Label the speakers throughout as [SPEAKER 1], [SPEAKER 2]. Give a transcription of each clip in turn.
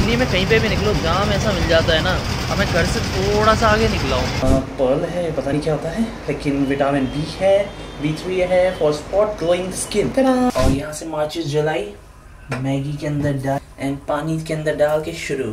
[SPEAKER 1] दिल्ली में कहीं पे भी निकलो जाम ऐसा मिल जाता है ना। अब मैं घर से थोड़ा सा आगे निकला हूँ। पर्ल है, पता नहीं क्या होता है, लेकिन विटामिन बी है, B3 है फॉर स्पॉट ग्लोइंग स्किन। और यहाँ से माचिस जलाई, मैगी के अंदर डाल एंड पानी के अंदर डाल के शुरू।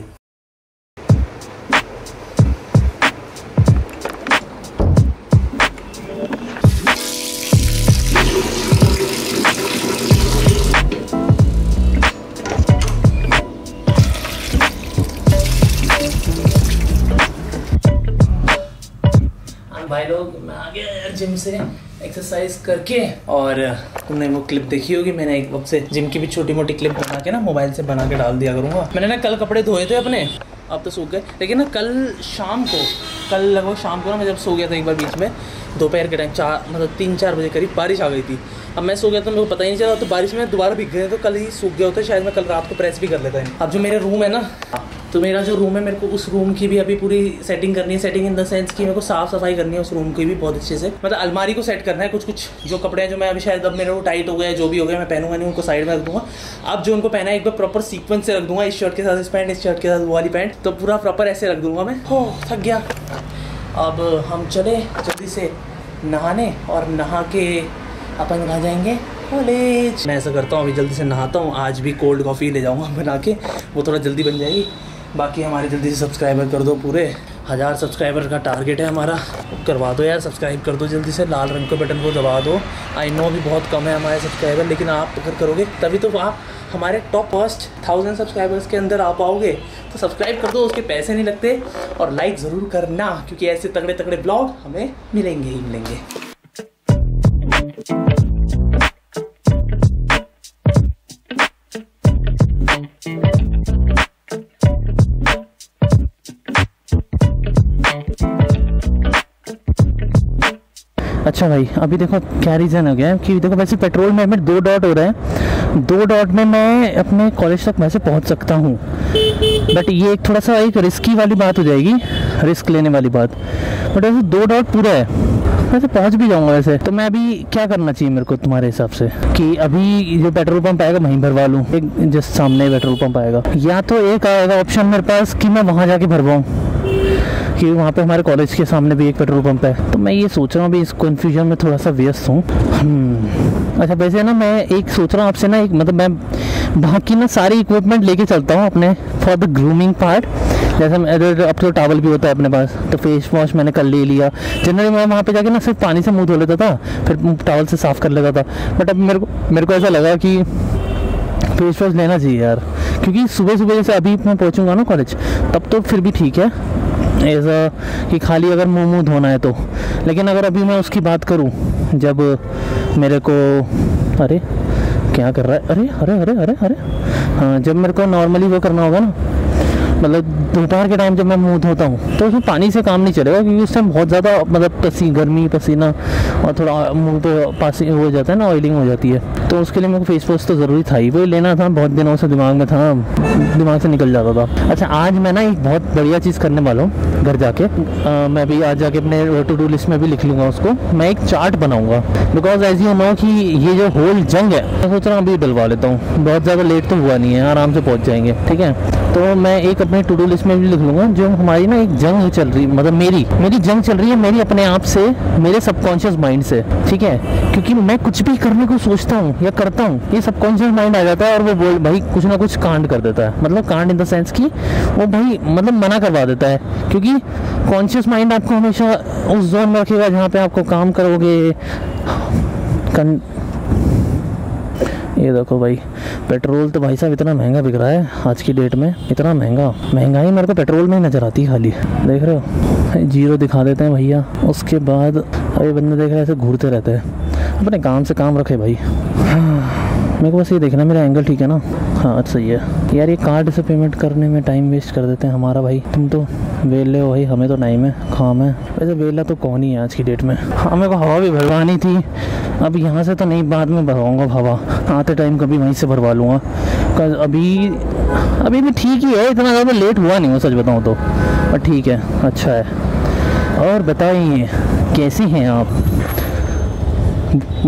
[SPEAKER 1] भाई लोग, मैं आ गया यार जिम से एक्सरसाइज करके। और तुमने वो क्लिप देखी होगी, मैंने एक वक्त से जिम की भी छोटी मोटी क्लिप बना के ना मोबाइल से बना के डाल दिया करूँगा। मैंने ना कल कपड़े धोए थे अपने, अब तो सूख गए, लेकिन ना कल लगभग शाम को ना मैं जब सो गया था एक बार बीच में, दोपहर के टाइम 3-4 बजे करीब बारिश आ गई थी। अब मैं सो गया तो मेरे को पता ही नहीं चला, तो बारिश में दोबारा भीग गए, तो कल ही सूख गया होता, शायद मैं कल रात को प्रेस भी कर लेता है। अब जो मेरा रूम है ना, तो मेरा जो रूम है, मेरे को उस रूम की भी अभी पूरी सेटिंग करनी है। सेटिंग इन द सेंस कि मेरे को साफ़ सफाई करनी है उस रूम की भी बहुत अच्छे से। मतलब अलमारी को सेट करना है, कुछ जो कपड़े हैं जो मैं अभी शायद अब मेरे वो टाइट हो गए, जो भी हो गया मैं पहनूंगा नहीं, उनको साइड में रख दूंगा। अब जो उनको पहना है एक बार प्रॉपर सीक्वेंस से रख दूंगा, इस शर्ट के साथ इस पैंट, इस शर्ट के साथ वो वाली पैंट, तो पूरा प्रॉपर ऐसे रख दूंगा मैं। हो थक गया। अब हम चले जल्दी से नहाने, और नहा के अपन कहाँ जाएंगे, कॉलेज। मैं ऐसा करता हूँ, अभी जल्दी से नहाता हूँ। आज भी कोल्ड कॉफ़ी ले जाऊँगा बना के, वो थोड़ा जल्दी बन जाएगी। बाकी हमारे जल्दी से सब्सक्राइबर कर दो, पूरे 1000 सब्सक्राइबर का टारगेट है हमारा, करवा दो यार, सब्सक्राइब कर दो जल्दी से, लाल रंग के बटन को दबा दो। आई नो अभी बहुत कम है हमारे सब्सक्राइबर, लेकिन आप अगर करोगे तभी तो आप हमारे टॉप फर्स्ट 1000 सब्सक्राइबर्स के अंदर आ पाओगे। तो सब्सक्राइब कर दो, उसके पैसे नहीं लगते, और लाइक ज़रूर करना, क्योंकि ऐसे तगड़े तगड़े ब्लॉग हमें मिलेंगे ही मिलेंगे।
[SPEAKER 2] अच्छा भाई, अभी देखो क्या रीज़न हो गया है कि देखो वैसे पेट्रोल में हमें 2 डॉट हो रहे हैं, 2 डॉट में मैं अपने कॉलेज तक वैसे पहुंच सकता हूं, बट ये एक थोड़ा सा एक रिस्की वाली बात हो जाएगी, रिस्क लेने वाली बात। बट वैसे 2 डॉट पूरा है, वैसे पहुंच भी जाऊंगा वैसे। तो मैं अभी क्या करना चाहिए मेरे को तुम्हारे हिसाब से, कि अभी जो पेट्रोल पंप आएगा वहीं भरवा लूँ, एक जस्ट सामने पेट्रोल पंप आएगा, या तो एक आएगा ऑप्शन मेरे पास कि मैं वहाँ जाके भरवाऊँ, कि वहाँ पे हमारे कॉलेज के सामने भी एक पेट्रोल पंप है। तो मैं ये सोच रहा हूँ, अभी इस कन्फ्यूजन में थोड़ा सा व्यस्त हूँ। अच्छा वैसे ना मैं एक सोच रहा हूँ आपसे ना, एक मतलब मैं वहाँ की ना सारी इक्विपमेंट लेके चलता हूँ अपने फॉर द ग्रूमिंग पार्ट। जैसे अब तो टावल भी होता है अपने पास, तो फेस वॉश मैंने कल ले लिया। जनरली मैं वहाँ पे जाके ना सिर्फ पानी से मुँह धो लेता था, फिर टावल से साफ़ कर लेता था। बट अब मेरे को ऐसा लगा कि फेस वॉश लेना चाहिए यार, क्योंकि सुबह सुबह जैसे अभी मैं पहुँचूँगा ना कॉलेज, तब तो फिर भी ठीक है ऐसा कि खाली अगर मुँह धोना है तो। लेकिन अगर अभी मैं उसकी बात करूं, जब मेरे को अरे क्या कर रहा है, अरे अरे अरे अरे अरे हाँ, जब मेरे को नॉर्मली वो करना होगा ना, मतलब दोपहर के टाइम जब मैं मुँह धोता हूँ, तो उसमें पानी से काम नहीं चलेगा, क्योंकि उस टाइम बहुत ज़्यादा मतलब गर्मी पसीना और थोड़ा मुँह पे पासी हो जाता है ना, ऑयलिंग हो जाती है। तो उसके लिए मेरे को फेस वॉश तो ज़रूरी था ही, वो लेना था, बहुत दिनों से दिमाग में था, दिमाग से निकल जाता था। अच्छा आज मैं ना एक बहुत बढ़िया चीज़ करने वाला हूँ घर जाके। मैं भी आज जाके अपने टू डू लिस्ट में भी लिख लूँगा उसको, मैं एक चार्ट बनाऊँगा, बिकॉज एज यू नो कि ये जो होल जंग है, मैं सोच रहा हूँ अभी डलवा लेता हूँ, बहुत ज़्यादा लेट तो हुआ नहीं है, आराम से पहुँच जाएंगे, ठीक है। तो मैं एक अपने टू डू लिस्ट में भी लिख लूँगा, जो हमारी ना एक जंग चल रही, मतलब मेरी जंग चल रही है, मेरी अपने आप से, मेरे सबकॉन्शियस माइंड से, ठीक है। क्योंकि मैं कुछ भी करने को सोचता हूँ या करता हूँ, ये सबकॉन्शियस माइंड आ जाता है, और वो बोल भाई कुछ ना कुछ कांड कर देता है, मतलब कांड इन द सेंस कि वो भाई मतलब मना करवा देता है, क्योंकि कॉन्शियस माइंड आपको हमेशा उस जोन में रखेगा जहाँ पे आपको काम करोगे। ये देखो भाई, पेट्रोल तो भाई साहब इतना महंगा बिक रहा है आज की डेट में, इतना महंगाई मेरे को पेट्रोल में ही नज़र आती है खाली। देख रहे हो, 0 दिखा देते हैं भैया, उसके बाद अभी बंदे देख रहे हैं ऐसे घूरते रहते हैं। अपने काम से काम रखे भाई। मेरे को बस ये देखना मेरा एंगल ठीक है ना, हाँ सही है यार। ये कार्ड से पेमेंट करने में टाइम वेस्ट कर देते हैं हमारा भाई। तुम तो वेले हो भाई, हमें तो टाइम है, काम है। वैसे वेला तो कौन ही है आज की डेट में। हाँ मेरे को हवा भी भरवानी थी, अब यहाँ से तो नहीं, बाद में भरवाऊँगा हवा, आते टाइम कभी वहीं से भरवा लूँगा। अभी भी ठीक ही है, इतना ज़्यादा लेट हुआ नहीं हो सच बताऊँ तो, पर ठीक है, अच्छा है। और बताइए कैसी हैं आप?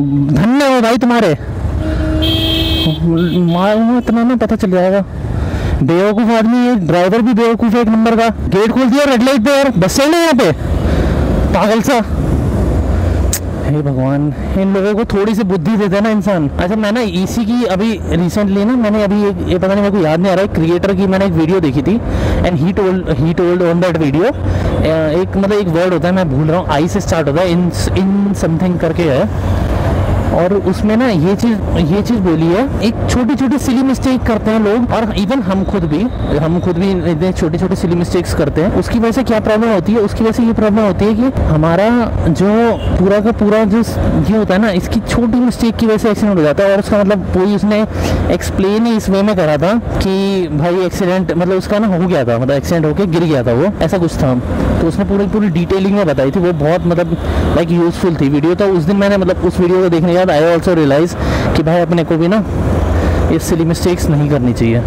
[SPEAKER 2] धन्य हो भाई तुम्हारे, मारूंगा इतना ना पता चल जाएगा। बेवकूफ आदमी, ये ड्राइवर भी बेवकूफ है एक नंबर का। गेट खोल दिया रेड लाइट पे यार, बस स्टैंड है यहाँ पे, पागल सा। हे भगवान, इन लोगों को थोड़ी सी बुद्धि देते ना इंसान। अच्छा मैं ना इसी की अभी रिसेंटली ना मैंने अभी एक, ये पता नहीं मेरे को याद नहीं आ रहा है, क्रिएटर की मैंने एक वीडियो देखी थी and he told on that video, एक मतलब एक वर्ड होता है, मैं भूल रहा हूँ, आई से स्टार्ट होता है, इन समथिंग करके है, और उसमें ना ये चीज़ बोली है, एक छोटी छोटी सिली मिस्टेक करते हैं लोग, और इवन हम खुद भी इतने छोटे छोटे सिली मिस्टेक्स करते हैं। उसकी वजह से क्या प्रॉब्लम होती है, उसकी वजह से ये प्रॉब्लम होती है कि हमारा जो पूरा का पूरा जो ये होता है ना, इसकी छोटी मिस्टेक की वजह से एक्सीडेंट हो जाता है। और उसका मतलब कोई उसने एक्सप्लेन ही इस वे में करा था कि भाई एक्सीडेंट मतलब उसका ना हो गया था, मतलब एक्सीडेंट होकर गिर गया था वो, ऐसा कुछ था। तो उसने पूरी डिटेलिंग में बताई थी, वो बहुत मतलब लाइक यूजफुल थी वीडियो। तो उस दिन मैंने मतलब उस वीडियो को देखने के बाद आई ऑल्सो रियलाइज कि भाई अपने को भी ना ये सिली मिस्टेक्स नहीं करनी चाहिए।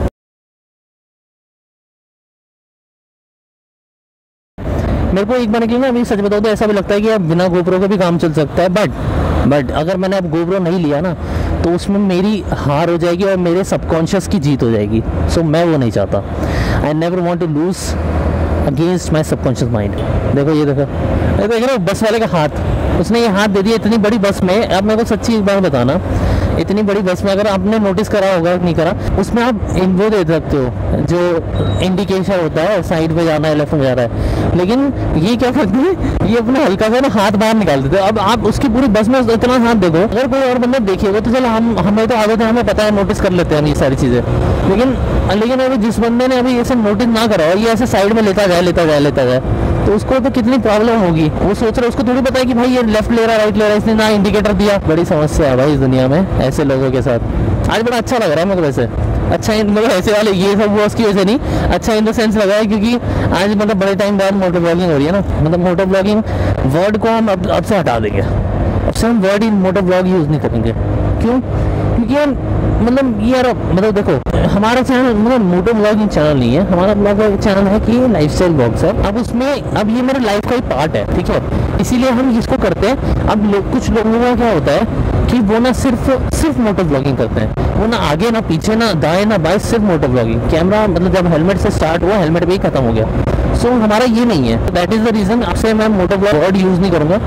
[SPEAKER 2] मेरे को एक बार के लिए ना अभी सच बताओ तो ऐसा भी लगता है कि अब बिना गोप्रो के भी काम चल सकता है, बट अगर मैंने अब गोप्रो नहीं लिया ना तो उसमें मेरी हार हो जाएगी और मेरे सबकॉन्शियस की जीत हो जाएगी। सो मैं वो नहीं चाहता। I never want to lose against my subconscious mind. देखो ये देखो देख रहे हो बस वाले का हाथ, उसने ये हाथ दे दिया इतनी बड़ी बस में। अब मेरे को सच्ची एक बात बताना, इतनी बड़ी बस में अगर आपने नोटिस करा होगा नहीं करा, उसमें आप वो दे सकते हो जो इंडिकेशन होता है साइड पे जाना है लेफ्ट में जा रहा है, लेकिन ये क्या करते हैं, ये अपना हल्का सा ना हाथ बाहर निकाल देते हैं। अब आप उसकी पूरी बस में इतना हाथ देखो, अगर कोई और बंदा देखेगा तो चलो हमें तो आदत है, हमें पता है, नोटिस कर लेते हैं ये सारी चीज़ें, लेकिन अभी जिस बंदे ने अभी ऐसे नोटिस ना करा और ये ऐसे साइड में लेता जाए तो उसको तो कितनी प्रॉब्लम होगी। वो सोच रहा है, उसको थोड़ी पता है कि भाई ये लेफ्ट ले रहा है राइट ले रहा है, इसने ना इंडिकेटर दिया। बड़ी समस्या है भाई इस दुनिया में ऐसे लोगों के साथ। आज बड़ा अच्छा लग रहा है मेरे को वैसे, अच्छा मतलब ऐसे वाले ये सब वो उसकी वजह से नहीं, अच्छा इन द सेंस लगा है क्योंकि आज मतलब बड़े टाइम बाद मोटो ब्लॉगिंग हो रही है ना, मतलब मोटो ब्लॉगिंग वर्ड को हम अब से हटा देंगे, अब से हम word in motto blog use नहीं करेंगे। क्यों? क्योंकि यार मतलब यार मतलब देखो हमारा चैनल मतलब मोटो ब्लॉगिंग चैनल नहीं है, हमारा ब्लॉग चैनल है कि लाइफस्टाइल ब्लॉग्स है। अब उसमें अब ये मेरे लाइफ का ही पार्ट है, ठीक है, इसीलिए हम इसको करते हैं। अब कुछ लोगों का क्या होता है कि वो ना सिर्फ मोटो ब्लॉगिंग करते हैं, वो ना आगे ना पीछे ना दाएं ना बाएं, सिर्फ मोटो ब्लॉगिंग। कैमरा मतलब जब हेलमेट से स्टार्ट हुआ हेलमेट पे ही खत्म हो गया। सो हमारा ये नहीं है, दैट इज द रीजन आपसे मैं मोटो ब्लॉग वर्ड यूज नहीं करूँगा।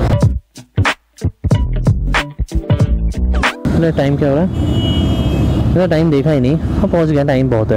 [SPEAKER 2] टाइम क्या हो रहा है? टाइम देखा ही नहीं, हाँ पहुँच गया, टाइम बहुत है।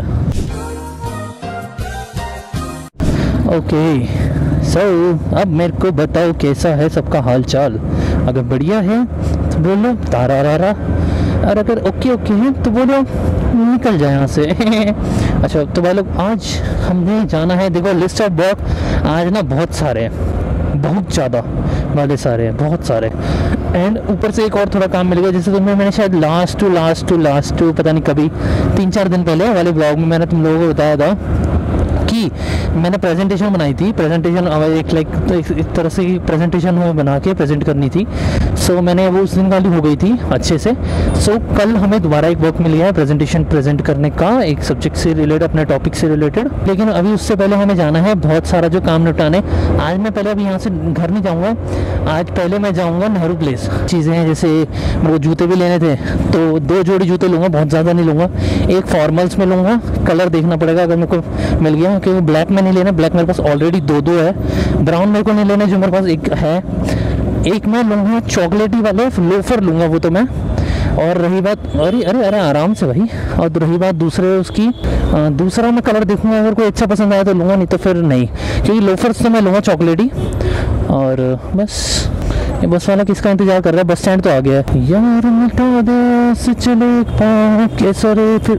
[SPEAKER 2] ओके सो अब मेरे को बताओ कैसा है सबका हाल चाल। अगर बढ़िया है तो बोलो तारा रा, और अगर ओके है तो बोलो निकल जाए यहाँ से। अच्छा तो भाई लोग आज हमने जाना है, देखो लिस्ट ऑफ वर्क आज ना बहुत सारे हैं, बहुत ज़्यादा वाले सारे हैं, बहुत सारे। एंड ऊपर से एक और थोड़ा काम मिल गया, जैसे तुम्हें मैंने शायद लास्ट टू पता नहीं कभी 3-4 दिन पहले वाले ब्लॉग में मैंने तुम लोगों को बताया था कि मैंने प्रेजेंटेशन बनाई थी। प्रेजेंटेशन एक तरह से प्रेजेंटेशन हमें बना के प्रेजेंट करनी थी। सो मैंने वो उस दिन वाली हो गई थी अच्छे से। सो कल हमें दोबारा एक वर्क मिल गया है प्रेजेंटेशन प्रेजेंट करने का, एक सब्जेक्ट से रिलेटेड, अपने टॉपिक से रिलेटेड। लेकिन अभी उससे पहले हमें जाना है बहुत सारा जो काम निपटाने। आज मैं पहले अभी यहाँ से घर नहीं जाऊँगा, आज पहले मैं जाऊँगा नेहरू प्लेस। चीज़ें हैं जैसे मेरे जूते भी लेने थे, तो 2 जोड़ी जूते लूँगा, बहुत ज़्यादा नहीं लूँगा। एक फॉर्मल्स में लूँगा, कलर देखना पड़ेगा अगर मेरे को मिल गया, क्योंकि ब्लैक में नहीं लेना, ब्लैक मेरे पास ऑलरेडी 2 है। ब्राउन मेरे को नहीं लेना जो मेरे पास एक है। एक मैं लूँगा चॉकलेटी वाले लोफर लूँगा, वो तो मैं। और रही बात अरे आराम से भाई। और रही बात दूसरा मैं कलर देखूँगा, अगर कोई अच्छा पसंद आया तो लूँगा, नहीं तो फिर नहीं, क्योंकि लोफर्स तो मैं लूँगा चॉकलेटी। और बस ये बस वाला किसका इंतजार कर रहा है? बस स्टैंड तो आ गया है यार। मिटा दे से चले कैसरे फिर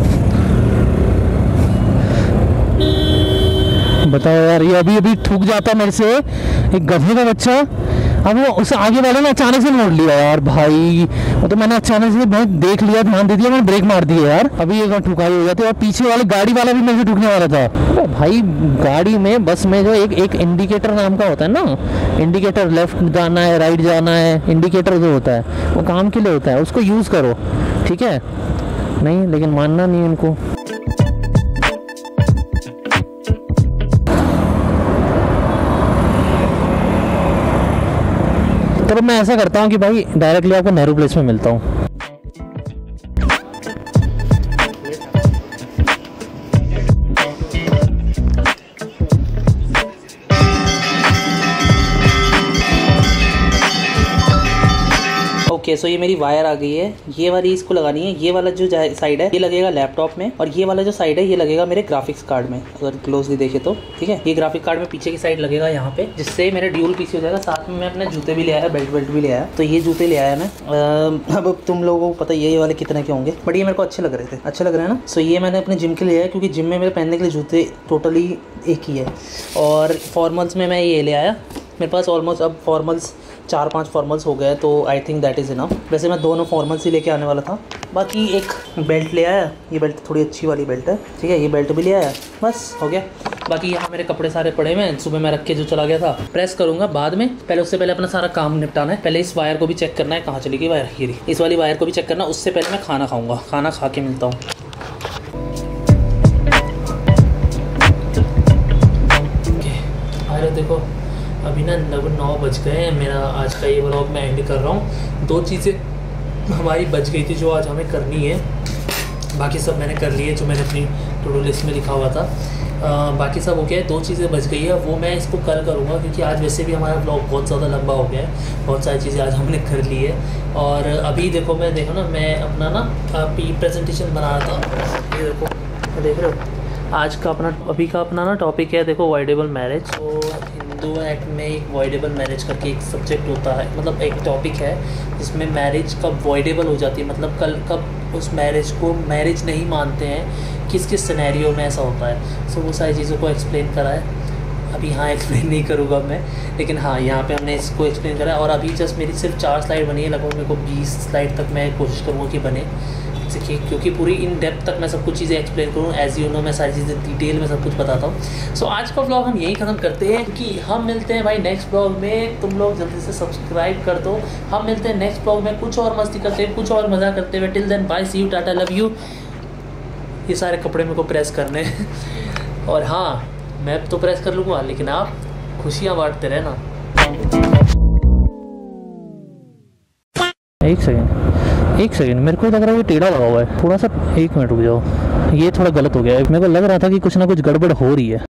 [SPEAKER 2] बताओ यार, ये अभी ठुक जाता मेरे से एक गधे का बच्चा। अब वो उसे आगे वाले ने अचानक से मोड़ लिया यार भाई, वो तो मैंने अचानक से बहुत देख लिया, ध्यान दे दिया, मैंने ब्रेक मार दिया यार। अभी एक ठुकाई हो जाती। और पीछे वाले गाड़ी वाला भी मेरे से ठुकने वाला था भाई। गाड़ी में बस में जो एक इंडिकेटर नाम का होता है ना, इंडिकेटर लेफ्ट जाना है राइट जाना है, इंडिकेटर जो होता है वो काम के लिए होता है, उसको यूज़ करो, ठीक है। नहीं लेकिन मानना नहीं उनको। तो मैं ऐसा करता हूँ कि भाई डायरेक्टली आपको नेहरू प्लेस में मिलता हूँ।
[SPEAKER 1] ओके सो ये मेरी वायर आ गई है, ये वाली इसको लगानी है। ये वाला जो साइड है ये लगेगा लैपटॉप में, और ये वाला जो साइड है ये लगेगा मेरे ग्राफिक्स कार्ड में, अगर क्लोजली देखे तो। ठीक है, ये ग्राफिक कार्ड में पीछे की साइड लगेगा यहाँ पे, जिससे मेरा ड्यूल पीसी हो जाएगा। साथ में मैं अपने जूते भी ले आया, बेल्ट भी ले आया। तो ये जूते ले आया मैं। अब तुम लोगों को पता ये वाले कितने के होंगे, बट ये मेरे को अच्छे लग रहे थे, अच्छे लग रहे हैं ना। सो ये मैंने अपने जिम के लिए आया, क्योंकि जिम में मेरे पहनने के लिए जूते टोटली एक ही है। और फॉर्मल्स में मैं ये ले आया। मेरे पास ऑलमोस्ट अब फॉर्मल्स 4-5 फॉर्मल्स हो गए, तो I think that is enough. वैसे मैं दोनों फॉर्मल्स ही लेके आने वाला था। बाकी एक बेल्ट ले आया, ये बेल्ट थोड़ी अच्छी वाली बेल्ट है। ठीक है, ये बेल्ट भी ले आया, बस हो गया। बाकी यहाँ मेरे कपड़े सारे पड़े हुए हैं, सुबह मैं रख के जो चला गया था। प्रेस करूँगा बाद में, पहले उससे पहले अपना सारा काम निपटाना है। पहले इस वायर को भी चेक करना है, कहाँ चली गई वायर, ये इस वाली वायर को भी चेक करना। उससे पहले मैं खाना खाऊँगा, खाना खा के मिलता हूँ। देखो अभी ना 9 बज गए हैं। मेरा आज का ये व्लॉग मैं एंड कर रहा हूँ। 2 चीज़ें हमारी बच गई थी जो आज हमें करनी है, बाकी सब मैंने कर ली है जो मैंने अपनी टू डू लिस्ट में लिखा हुआ था। बाकी सब हो गया है। 2 चीज़ें बच गई है, वो मैं इसको कल करूँगा, क्योंकि आज वैसे भी हमारा व्लॉग बहुत ज़्यादा लंबा हो गया है। बहुत सारी चीज़ें आज हमने कर ली है। और अभी देखो मैं अपना ना प्रेजेंटेशन बना रहा था। ये देखो, देख रहे हो, आज का अभी का अपना ना टॉपिक है, देखो वॉइडेबल मैरिज। तो हिंदू एक्ट में एक वॉइडेबल मैरिज करके एक सब्जेक्ट होता है, मतलब एक टॉपिक है जिसमें मैरिज कब वॉइडेबल हो जाती है, मतलब कब उस मैरिज को मैरिज नहीं मानते हैं, किस किस सिनेरियो में ऐसा होता है। सो वो सारी चीज़ों को एक्सप्लेन करा है। अभी यहाँ एक्सप्लेन नहीं करूँगा मैं, लेकिन हाँ यहाँ पे हमने इसको एक्सप्लेन करा है। और अभी जस्ट मेरी सिर्फ 4 स्लाइड बनी है, लगभग मेरे को 20 स्लाइड तक मैं कोशिश करूँगा कि बने, क्योंकि पूरी इन डेप्थ तक मैं सब कुछ चीज़ें एक्सप्लेन करूँ। एज यू नो मैं सारी चीज़ें डिटेल में सब कुछ बताता हूँ। सो आज का व्लॉग हम यही ख़त्म करते हैं, क्योंकि हम मिलते हैं भाई नेक्स्ट व्लॉग में। तुम लोग जल्दी से सब्सक्राइब कर दो। हम मिलते हैं नेक्स्ट व्लॉग में, कुछ और मस्ती करते हुए, कुछ और मज़ा करते हुए। Till then bye, see you, tata, love you. ये सारे कपड़े मेरे को प्रेस करने और हाँ मैं तो प्रेस कर लूँगा, लेकिन आप खुशियाँ बांटते रहना।
[SPEAKER 2] एक सेकंड मेरे को लग रहा है ये टेढ़ा लगा हुआ है थोड़ा सा। 1 मिनट रुक जाओ, ये थोड़ा गलत हो गया है। मेरे को लग रहा था कि कुछ ना कुछ गड़बड़ हो रही है।